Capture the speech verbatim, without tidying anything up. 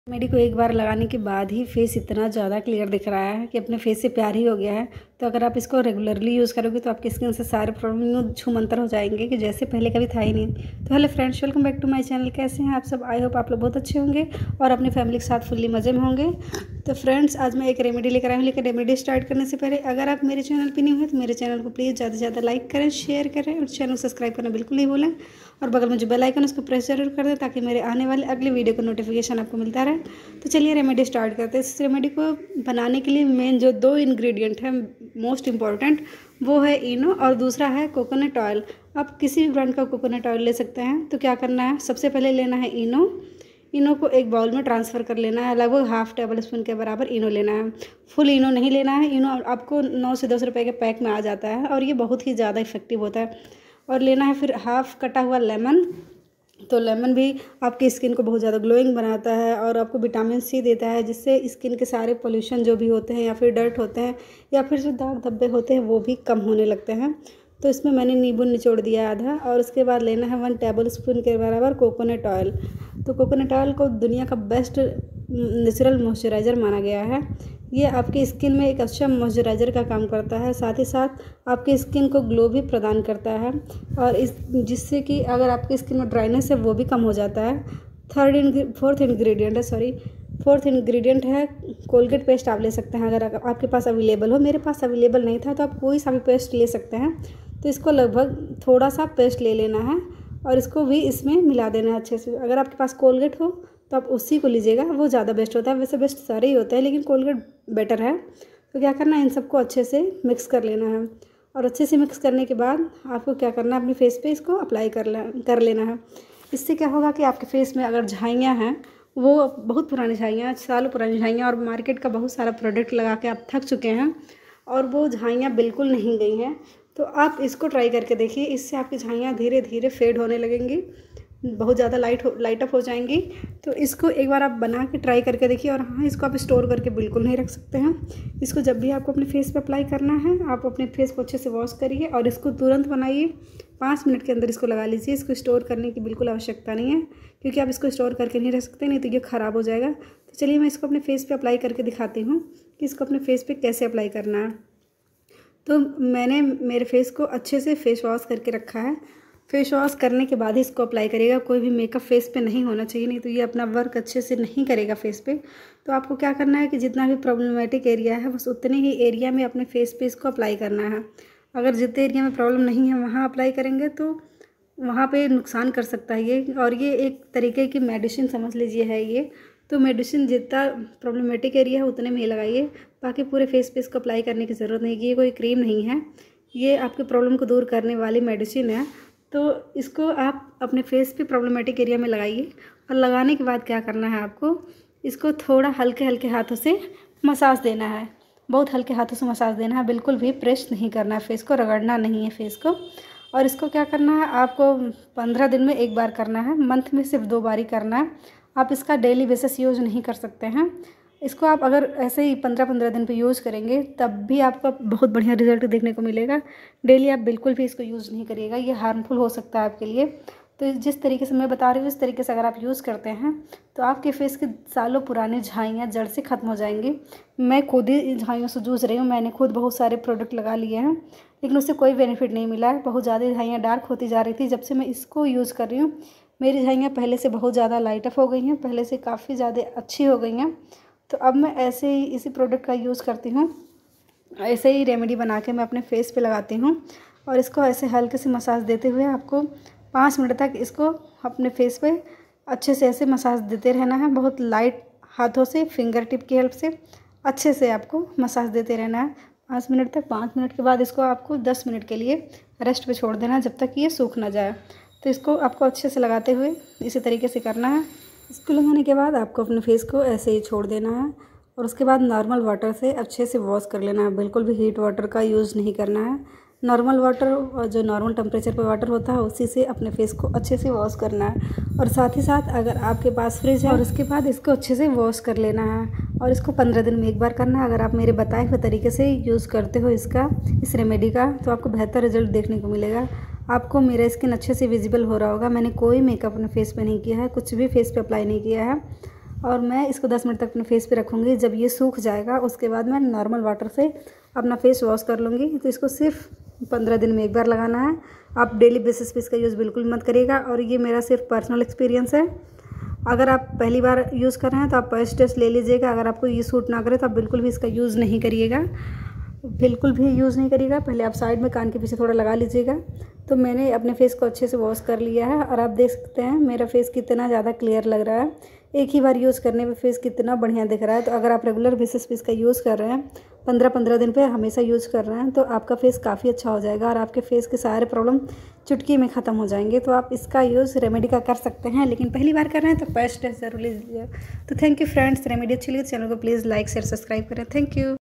Remedy को एक बार लगाने के बाद ही फेस इतना ज़्यादा क्लियर दिख रहा है कि अपने फेस से प्यार ही हो गया है। तो अगर आप इसको रेगुलरली यूज़ करोगे तो आपकी स्किन से सारे प्रॉब्लम छूमंतर हो जाएंगे कि जैसे पहले कभी था ही नहीं। तो hello friends, welcome back to my channel. कैसे हैं आप सब? आई होप आप लोग बहुत अच्छे होंगे और अपनी फैमिली के साथ फुल्ली मज़े में होंगे। तो फ्रेंड्स, आज मैं एक रेमेडी लेकर आई हूँ। लेकिन रेमेडी स्टार्ट करने से पहले अगर आप मेरे चैनल पर न्यू हैं तो मेरे चैनल को प्लीज़ ज़्यादा से ज़्यादा लाइक करें, शेयर करें और चैनल सब्सक्राइब करना बिल्कुल नहीं भूलें। और बगल में जो बेल आइकन उसको प्रेस जरूर कर दें ताकि मेरे आने वाले अगले वीडियो का नोटिफिकेशन आपको मिलता रहे। तो चलिए रेमेडी स्टार्ट करते हैं। इस रेमेडी को बनाने के लिए मेन जो दो इंग्रेडिएंट है मोस्ट इम्पॉर्टेंट, वो है इनो और दूसरा है कोकोनट ऑयल। आप किसी भी ब्रांड का कोकोनट ऑयल ले सकते हैं। तो क्या करना है, सबसे पहले लेना है इनो। इनो को एक बाउल में ट्रांसफ़र कर लेना है। लगभग हाफ टेबल स्पून के बराबर इनो लेना है। फुल इनो नहीं लेना है। इनो आपको नौ से दस रुपये के पैक में आ जाता है और ये बहुत ही ज़्यादा इफेक्टिव होता है। और लेना है फिर हाफ कटा हुआ लेमन। तो लेमन भी आपकी स्किन को बहुत ज़्यादा ग्लोइंग बनाता है और आपको विटामिन सी देता है, जिससे स्किन के सारे पोल्यूशन जो भी होते हैं या फिर डर्ट होते हैं या फिर जो दाग धब्बे होते हैं वो भी कम होने लगते हैं। तो इसमें मैंने नींबू निचोड़ दिया आधा। और उसके बाद लेना है वन टेबल स्पून के बराबर कोकोनट ऑयल। तो कोकोनट ऑयल को दुनिया का बेस्ट नेचुरल मॉइस्चराइज़र माना गया है। ये आपकी स्किन में एक अच्छा मॉइस्चराइज़र का काम करता है, साथ ही साथ आपकी स्किन को ग्लो भी प्रदान करता है और इस जिससे कि अगर आपकी स्किन में ड्राइनेस है वो भी कम हो जाता है। थर्ड इंग्री फोर्थ इंग्रेडिएंट है सॉरी फोर्थ इंग्रेडिएंट है कोलगेट पेस्ट। आप ले सकते हैं अगर आपके पास अवेलेबल हो। मेरे पास अवेलेबल नहीं था तो आप कोई सा भी पेस्ट ले सकते हैं। तो इसको लगभग थोड़ा सा पेस्ट ले लेना है और इसको भी इसमें मिला देना है अच्छे से। अगर आपके पास कोलगेट हो तो आप उसी को लीजिएगा, वो ज़्यादा बेस्ट होता है। वैसे बेस्ट सारे ही होते हैं लेकिन कोलगेट बेटर है। तो क्या करना है, इन सबको अच्छे से मिक्स कर लेना है। और अच्छे से मिक्स करने के बाद आपको क्या करना है, अपने फेस पे इसको अप्लाई कर ले कर लेना है। इससे क्या होगा कि आपके फेस में अगर झाइयाँ हैं, वो बहुत पुरानी झाइयाँ, सालों पुरानी झाइयाँ और मार्केट का बहुत सारा प्रोडक्ट लगा के आप थक चुके हैं और वो झाइयाँ बिल्कुल नहीं गई हैं, तो आप इसको ट्राई करके देखिए। इससे आपकी झाइयाँ धीरे धीरे फेड होने लगेंगी, बहुत ज़्यादा लाइट हो लाइट अप हो जाएंगी। तो इसको एक बार आप बना के ट्राई करके देखिए। और हाँ, इसको आप स्टोर करके बिल्कुल नहीं रख सकते हैं। इसको जब भी आपको अपने फेस पे अप्लाई करना है, आप अपने फेस को अच्छे से वॉश करिए और इसको तुरंत बनाइए। पाँच मिनट के अंदर इसको लगा लीजिए। इसको स्टोर करने की बिल्कुल आवश्यकता नहीं है, क्योंकि आप इसको स्टोर करके नहीं रख सकते, नहीं तो ये ख़राब हो जाएगा। तो चलिए मैं इसको अपने फेस पर अप्लाई करके दिखाती हूँ कि इसको अपने फेस पर कैसे अप्लाई करना है। तो मैंने मेरे फेस को अच्छे से फेस वॉश करके रखा है। फेस वॉश करने के बाद ही इसको अप्लाई करिएगा। कोई भी मेकअप फेस पे नहीं होना चाहिए, नहीं तो ये अपना वर्क अच्छे से नहीं करेगा फेस पे। तो आपको क्या करना है कि जितना भी प्रॉब्लमेटिक एरिया है बस उतने ही एरिया में अपने फेस पे इसको अप्लाई करना है। अगर जितने एरिया में प्रॉब्लम नहीं है वहाँ अप्लाई करेंगे तो वहाँ पे नुकसान कर सकता है ये। और ये एक तरीके की मेडिसिन समझ लीजिए है ये। तो मेडिसिन जितना प्रॉब्लमेटिक एरिया है उतने में ही लगाइए, बाकी पूरे फेस पे इसको अप्लाई करने की ज़रूरत नहीं है। ये कोई क्रीम नहीं है, ये आपके प्रॉब्लम को दूर करने वाली मेडिसिन है। तो इसको आप अपने फेस पे प्रॉब्लमेटिक एरिया में लगाइए। और लगाने के बाद क्या करना है, आपको इसको थोड़ा हल्के हल्के हाथों से मसाज देना है। बहुत हल्के हाथों से मसाज देना है, बिल्कुल भी प्रेस नहीं करना है फेस को, रगड़ना नहीं है फेस को। और इसको क्या करना है, आपको पंद्रह दिन में एक बार करना है, मंथ में सिर्फ दो बार ही करना है। आप इसका डेली बेसिस यूज़ नहीं कर सकते हैं। इसको आप अगर ऐसे ही पंद्रह पंद्रह दिन पे यूज़ करेंगे तब भी आपका बहुत बढ़िया रिजल्ट देखने को मिलेगा। डेली आप बिल्कुल भी इसको यूज़ नहीं करिएगा, ये हार्मफुल हो सकता है आपके लिए। तो जिस तरीके से मैं बता रही हूँ इस तरीके से अगर आप यूज़ करते हैं तो आपके फेस की सालों पुरानी झाइयाँ जड़ से ख़त्म हो जाएंगी। मैं खुद ही झाइयों से जूझ रही हूँ। मैंने खुद बहुत सारे प्रोडक्ट लगा लिए हैं लेकिन उससे कोई बेनिफिट नहीं मिला है। बहुत ज़्यादा झाइयाँ डार्क होती जा रही थी। जब से मैं इसको यूज़ कर रही हूँ मेरी झाइयाँ पहले से बहुत ज़्यादा लाइट अप हो गई हैं, पहले से काफ़ी ज़्यादा अच्छी हो गई हैं। तो अब मैं ऐसे ही इसी प्रोडक्ट का यूज़ करती हूँ। ऐसे ही रेमेडी बना के मैं अपने फेस पे लगाती हूँ और इसको ऐसे हल्के से मसाज देते हुए आपको पाँच मिनट तक इसको अपने फेस पे अच्छे से ऐसे मसाज देते रहना है। बहुत लाइट हाथों से, फिंगर टिप की हेल्प से अच्छे से आपको मसाज देते रहना है पाँच मिनट तक। पाँच मिनट के बाद इसको आपको दस मिनट के लिए रेस्ट पे छोड़ देना है जब तक ये सूख ना जाए। तो इसको आपको अच्छे से लगाते हुए इसी तरीके से करना है। इसको लगाने के बाद आपको अपने फेस को ऐसे ही छोड़ देना है और उसके बाद नॉर्मल वाटर से अच्छे से वॉश कर लेना है। बिल्कुल भी हीट वाटर का यूज़ नहीं करना है। नॉर्मल वाटर और जो नॉर्मल टेम्परेचर पे वाटर होता है उसी से अपने फेस को अच्छे से वॉश करना है। और साथ ही साथ अगर आपके पास फ्रिज है और उसके बाद इसको अच्छे से वॉश कर लेना है और इसको पंद्रह दिन में एक बार करना है। अगर आप मेरे बताए हुए तरीके से यूज़ करते हो इसका इस रेमेडी का तो आपको बेहतर रिजल्ट देखने को मिलेगा। आपको मेरा स्किन अच्छे से विजिबल हो रहा होगा। मैंने कोई मेकअप अपने फेस पे नहीं किया है, कुछ भी फेस पे अप्लाई नहीं किया है। और मैं इसको दस मिनट तक अपने फेस पे रखूँगी। जब ये सूख जाएगा उसके बाद मैं नॉर्मल वाटर से अपना फेस वॉश कर लूँगी। तो इसको सिर्फ पंद्रह दिन में एक बार लगाना है। आप डेली बेसिस पे इसका यूज़ बिल्कुल मत करिएगा। और ये मेरा सिर्फ पर्सनल एक्सपीरियंस है। अगर आप पहली बार यूज़ कर रहे हैं तो आप फर्स्ट टेस्ट ले लीजिएगा। अगर आपको ये सूट ना करे तो आप बिल्कुल भी इसका यूज़ नहीं करिएगा, बिल्कुल भी यूज़ नहीं करिएगा। पहले आप साइड में कान के पीछे थोड़ा लगा लीजिएगा। तो मैंने अपने फेस को अच्छे से वॉश कर लिया है और आप देख सकते हैं मेरा फेस कितना ज़्यादा क्लियर लग रहा है। एक ही बार यूज़ करने में फेस कितना बढ़िया दिख रहा है। तो अगर आप रेगुलर बेसिस पे इसका यूज़ कर रहे हैं, पंद्रह पंद्रह दिन पे हमेशा यूज़ कर रहे हैं, तो आपका फेस काफ़ी अच्छा हो जाएगा और आपके फेस के सारे प्रॉब्लम चुटकी में ख़त्म हो जाएंगे। तो आप इसका यूज़ रेमेडी का कर सकते हैं, लेकिन पहली बार कर रहे हैं तो फर्स्ट टेस्ट जरूर लीजिए। तो थैंक यू फ्रेंड्स, रेमेडी अच्छी लगी तो चैनल को प्लीज़ लाइक शेयर सब्सक्राइब करें। Thank you.